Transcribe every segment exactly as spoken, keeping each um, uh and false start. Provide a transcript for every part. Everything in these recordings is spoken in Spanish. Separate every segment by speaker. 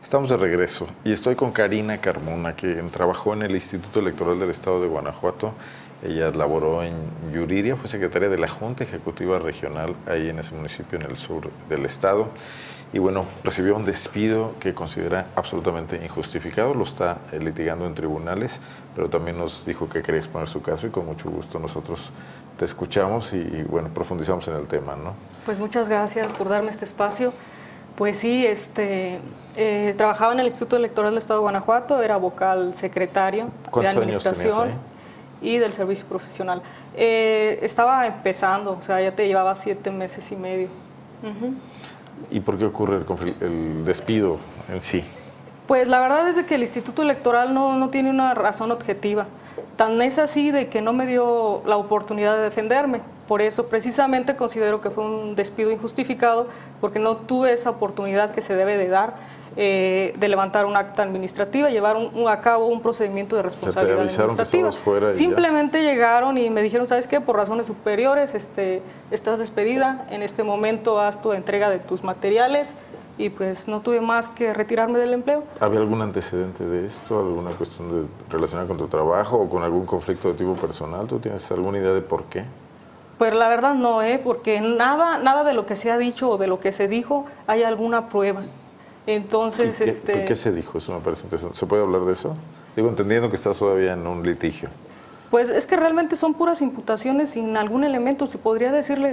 Speaker 1: Estamos de regreso y estoy con Karina Carmona, que trabajó en el Instituto Electoral del Estado de Guanajuato. Ella laboró en Yuriria, fue secretaria de la Junta Ejecutiva Regional ahí en ese municipio en el sur del estado. Y bueno, recibió un despido que considera absolutamente injustificado, lo está litigando en tribunales, pero también nos dijo que quería exponer su caso y con mucho gusto nosotros te escuchamos y, y bueno, profundizamos en el tema, ¿no?
Speaker 2: Pues muchas gracias por darme este espacio. Pues sí, este, eh, trabajaba en el Instituto Electoral del Estado de Guanajuato, era vocal secretario de Administración y del Servicio Profesional. Eh, estaba empezando, o sea, ya te llevaba siete meses y medio. Uh-huh.
Speaker 1: ¿Y por qué ocurre el, el despido en sí?
Speaker 2: Pues la verdad es de que el Instituto Electoral no, no tiene una razón objetiva. Tan es así de que no me dio la oportunidad de defenderme. Por eso precisamente considero que fue un despido injustificado, porque no tuve esa oportunidad que se debe de dar eh, de levantar un acta administrativa, llevar un, un, a cabo un procedimiento de responsabilidad administrativa. Simplemente llegaron y me dijeron, ¿sabes qué? Por razones superiores este, estás despedida, en este momento haz tu entrega de tus materiales. Y pues no tuve más que retirarme del empleo.
Speaker 1: ¿Había algún antecedente de esto? ¿Alguna cuestión de, relacionada con tu trabajo o con algún conflicto de tipo personal? ¿Tú tienes alguna idea de por qué?
Speaker 2: Pues la verdad no, ¿eh? Porque nada, nada de lo que se ha dicho o de lo que se dijo hay alguna prueba. Entonces,
Speaker 1: ¿Qué,
Speaker 2: este...
Speaker 1: ¿qué, ¿Qué se dijo? Eso me parece interesante. ¿Se puede hablar de eso? Digo, entendiendo que estás todavía en un litigio.
Speaker 2: Pues es que realmente son puras imputaciones sin algún elemento. Se podría decirle...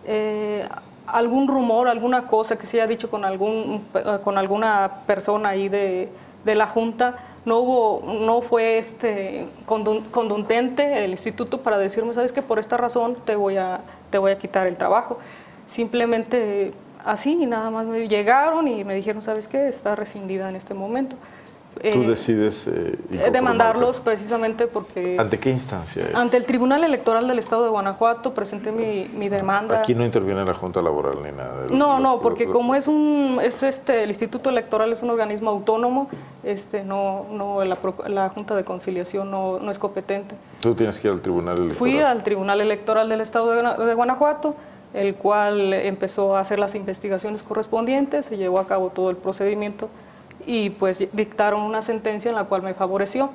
Speaker 2: Eh, algún rumor, alguna cosa que se haya dicho con, algún, con alguna persona ahí de, de la Junta, no hubo, no fue este contundente el instituto para decirme, sabes que por esta razón te voy a, te voy a quitar el trabajo. Simplemente así, y nada más me llegaron y me dijeron, sabes qué, está rescindida en este momento.
Speaker 1: Tú
Speaker 2: eh,
Speaker 1: decides eh,
Speaker 2: demandarlos precisamente porque...
Speaker 1: ¿Ante qué instancia es?
Speaker 2: Ante el Tribunal Electoral del Estado de Guanajuato presenté mi, mi demanda.
Speaker 1: Aquí no interviene la Junta Laboral ni nada. De
Speaker 2: no,
Speaker 1: los,
Speaker 2: no, porque
Speaker 1: los,
Speaker 2: como es un, es este, el Instituto Electoral es un organismo autónomo, este, no, no la, la Junta de Conciliación no, no es competente.
Speaker 1: ¿Tú tienes que ir al Tribunal Electoral?
Speaker 2: Fui al Tribunal Electoral del Estado de, de Guanajuato, el cual empezó a hacer las investigaciones correspondientes, se llevó a cabo todo el procedimiento y pues dictaron una sentencia en la cual me favoreció.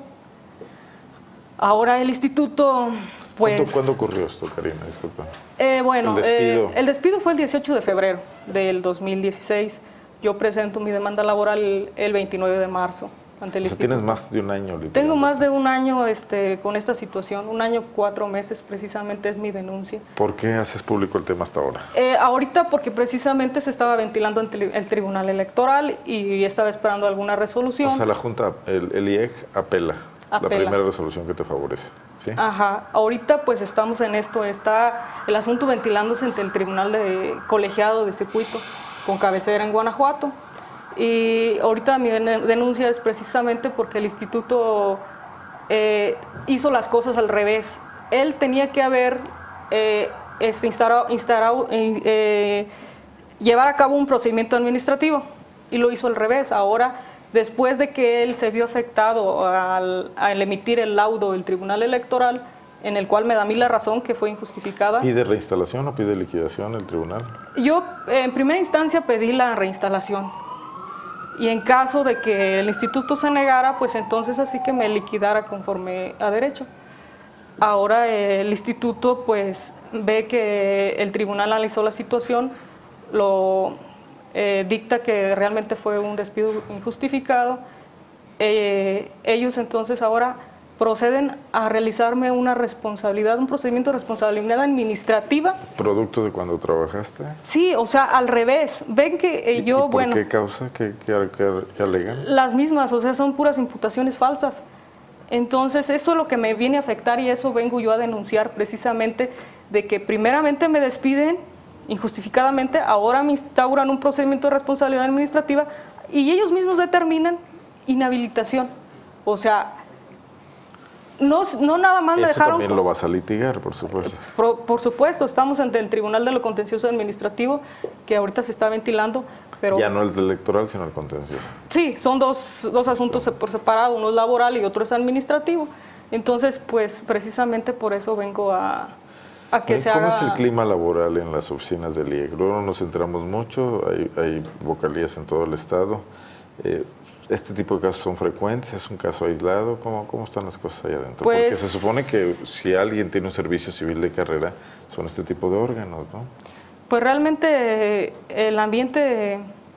Speaker 2: Ahora el instituto, pues...
Speaker 1: ¿Cuándo, ¿cuándo ocurrió esto, Karina? Disculpa.
Speaker 2: Eh, bueno,
Speaker 1: el despido.
Speaker 2: Eh, el despido fue el dieciocho de febrero del dos mil dieciséis. Yo presento mi demanda laboral el, el veintinueve de marzo ante el
Speaker 1: o sea,
Speaker 2: instituto.
Speaker 1: ¿Tienes más de un año?
Speaker 2: Tengo más de un año este, con esta situación, un año, cuatro meses precisamente es mi denuncia.
Speaker 1: ¿Por qué haces público el tema hasta ahora?
Speaker 2: Eh, ahorita porque precisamente se estaba ventilando ante el Tribunal Electoral y estaba esperando alguna resolución.
Speaker 1: O sea, la Junta, el, el I E C apela, apela la primera resolución que te favorece, ¿sí?
Speaker 2: Ajá, ahorita pues estamos en esto, está el asunto ventilándose ante el Tribunal de Colegiado de Circuito con cabecera en Guanajuato. Y ahorita mi denuncia es precisamente porque el instituto eh, hizo las cosas al revés. Él tenía que haber eh, este, instalado, instalado, eh, llevar a cabo un procedimiento administrativo y lo hizo al revés. Ahora, después de que él se vio afectado al, al emitir el laudo del Tribunal Electoral, en el cual me da a mí la razón que fue injustificada.
Speaker 1: ¿Pide reinstalación o pide liquidación el tribunal?
Speaker 2: Yo en primera instancia pedí la reinstalación. Y en caso de que el instituto se negara, pues entonces así que me liquidara conforme a derecho. Ahora el instituto pues ve que el tribunal analizó la situación, lo eh, dicta que realmente fue un despido injustificado. Eh, ellos entonces ahora proceden a realizarme una responsabilidad, un procedimiento de responsabilidad administrativa.
Speaker 1: ¿Producto de cuando trabajaste?
Speaker 2: Sí, o sea, al revés. Ven que eh, yo,
Speaker 1: ¿Y por
Speaker 2: bueno...
Speaker 1: qué causa? ¿Qué, qué, qué, qué alegan?
Speaker 2: Las mismas, o sea, son puras imputaciones falsas. Entonces, eso es lo que me viene a afectar y eso vengo yo a denunciar precisamente, de que primeramente me despiden injustificadamente, ahora me instauran un procedimiento de responsabilidad administrativa y ellos mismos determinan inhabilitación. O sea... No, no nada más me dejaron...
Speaker 1: También lo vas a litigar, por supuesto.
Speaker 2: Por, por supuesto, estamos ante el Tribunal de lo Contencioso Administrativo, que ahorita se está ventilando, pero...
Speaker 1: Ya no el electoral, sino el contencioso.
Speaker 2: Sí, son dos, dos asuntos por separado, uno es laboral y otro es administrativo. Entonces, pues, precisamente por eso vengo a, a que se
Speaker 1: haga... ¿Cómo es el clima laboral en las oficinas del I E C? Luego nos enteramos mucho, hay, hay vocalías en todo el estado. Eh, ¿Este tipo de casos son frecuentes? ¿Es un caso aislado? ¿Cómo, cómo están las cosas allá adentro?
Speaker 2: Pues,
Speaker 1: porque se supone que si alguien tiene un servicio civil de carrera, son este tipo de órganos, ¿no?
Speaker 2: Pues realmente el ambiente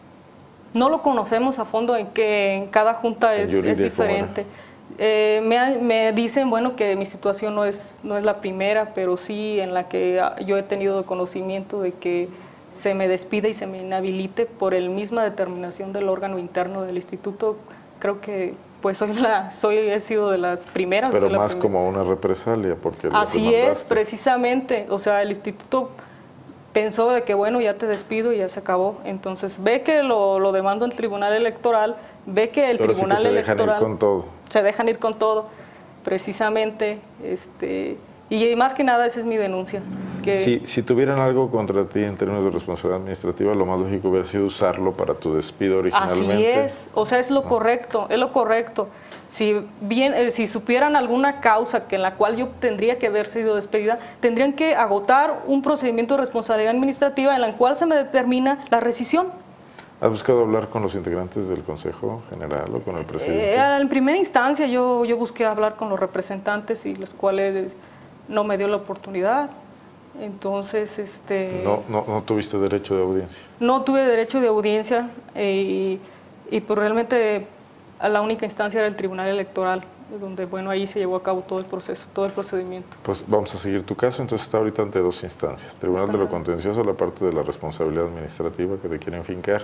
Speaker 2: no lo conocemos a fondo, en que en cada junta es, es diferente. Eh, me, me dicen, bueno, que mi situación no es, no es la primera, pero sí en la que yo he tenido conocimiento de que se me despide y se me inhabilite por el misma determinación del órgano interno del instituto. Creo que pues soy la, soy, he sido de las primeras.
Speaker 1: Pero
Speaker 2: más
Speaker 1: primera. Como una represalia, porque
Speaker 2: así es, precisamente. O sea, el instituto pensó de que bueno, ya te despido y ya se acabó. Entonces ve que lo, lo demando en el Tribunal Electoral, ve que el
Speaker 1: Pero
Speaker 2: Tribunal
Speaker 1: sí que se
Speaker 2: Electoral
Speaker 1: dejan ir con todo.
Speaker 2: Se dejan ir con todo, precisamente. Este, y más que nada esa es mi denuncia. Que
Speaker 1: si, si tuvieran algo contra ti en términos de responsabilidad administrativa, lo más lógico hubiera sido usarlo para tu despido originalmente.
Speaker 2: Así es, o sea, es lo correcto, es lo correcto. Si bien, eh, si supieran alguna causa que en la cual yo tendría que haber sido despedida, tendrían que agotar un procedimiento de responsabilidad administrativa en la cual se me determina la rescisión.
Speaker 1: ¿Has buscado hablar con los integrantes del Consejo General o con el presidente?
Speaker 2: Eh, en primera instancia yo, yo busqué hablar con los representantes y los cuales no me dio la oportunidad. Entonces, este...
Speaker 1: No, no, no tuviste derecho de audiencia.
Speaker 2: No tuve derecho de audiencia eh, y, y pues realmente a la única instancia era el Tribunal Electoral, donde bueno, ahí se llevó a cabo todo el proceso, todo el procedimiento.
Speaker 1: Pues vamos a seguir tu caso, entonces está ahorita ante dos instancias. Tribunal está de lo Contencioso, la parte de la responsabilidad administrativa que te quieren fincar,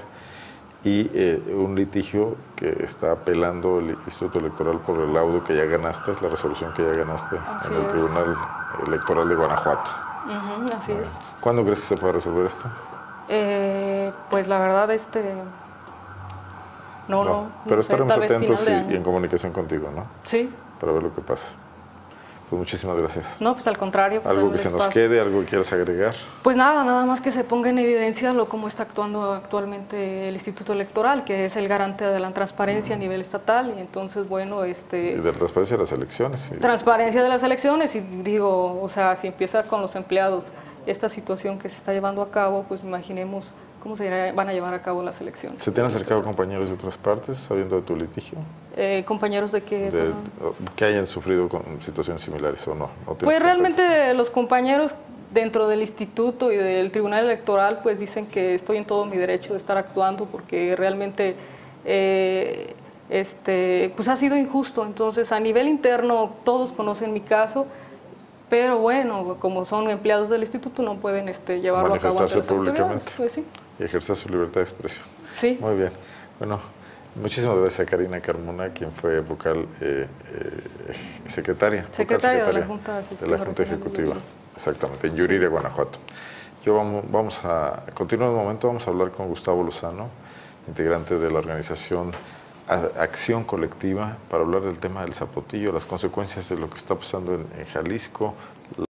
Speaker 1: y eh, un litigio que está apelando el Instituto Electoral por el laudo que ya ganaste, la resolución que ya ganaste
Speaker 2: así
Speaker 1: en el
Speaker 2: es.
Speaker 1: Tribunal Electoral de Guanajuato.
Speaker 2: Uh-huh, así
Speaker 1: bueno.
Speaker 2: es.
Speaker 1: ¿Cuándo crees que se puede resolver esto?
Speaker 2: Eh, pues la verdad, este... No, no. no
Speaker 1: pero
Speaker 2: no
Speaker 1: estaremos
Speaker 2: sé,
Speaker 1: atentos y, y en comunicación contigo, ¿no?
Speaker 2: Sí.
Speaker 1: Para ver lo que pasa. Pues muchísimas gracias.
Speaker 2: No, pues al contrario.
Speaker 1: ¿Algo que se nos quede, algo que quieras agregar?
Speaker 2: Pues nada, nada más que se ponga en evidencia lo cómo está actuando actualmente el Instituto Electoral, que es el garante de la transparencia mm. a nivel estatal, y entonces, bueno, este...
Speaker 1: Y de la transparencia de las elecciones. Sí.
Speaker 2: Transparencia de las elecciones, y digo, o sea, si empieza con los empleados esta situación que se está llevando a cabo, pues imaginemos cómo se van a llevar a cabo las elecciones.
Speaker 1: ¿Se te han acercado compañeros de otras partes sabiendo de tu litigio?
Speaker 2: Eh, ¿Compañeros de qué?
Speaker 1: De, que hayan sufrido con situaciones similares o no. ¿No
Speaker 2: pues realmente contacto? Los compañeros dentro del instituto y del Tribunal Electoral pues dicen que estoy en todo mi derecho de estar actuando porque realmente eh, este, pues ha sido injusto. Entonces a nivel interno todos conocen mi caso, pero bueno, como son empleados del instituto no pueden este, llevarlo a cabo ante las
Speaker 1: públicamente.
Speaker 2: Pues sí.
Speaker 1: Y ejercer su libertad de expresión.
Speaker 2: Sí.
Speaker 1: Muy bien. Bueno, muchísimas gracias a Karina Carmona, quien fue vocal eh, eh, secretaria.
Speaker 2: Secretaria,
Speaker 1: secretaria
Speaker 2: de la Junta Ejecutiva.
Speaker 1: De la Junta Ejecutiva, exactamente, en Yuriria, sí. Guanajuato. Yo vamos, vamos a continuar un momento, vamos a hablar con Gustavo Lozano, integrante de la organización Acción Colectiva, para hablar del tema del zapotillo, las consecuencias de lo que está pasando en, en Jalisco,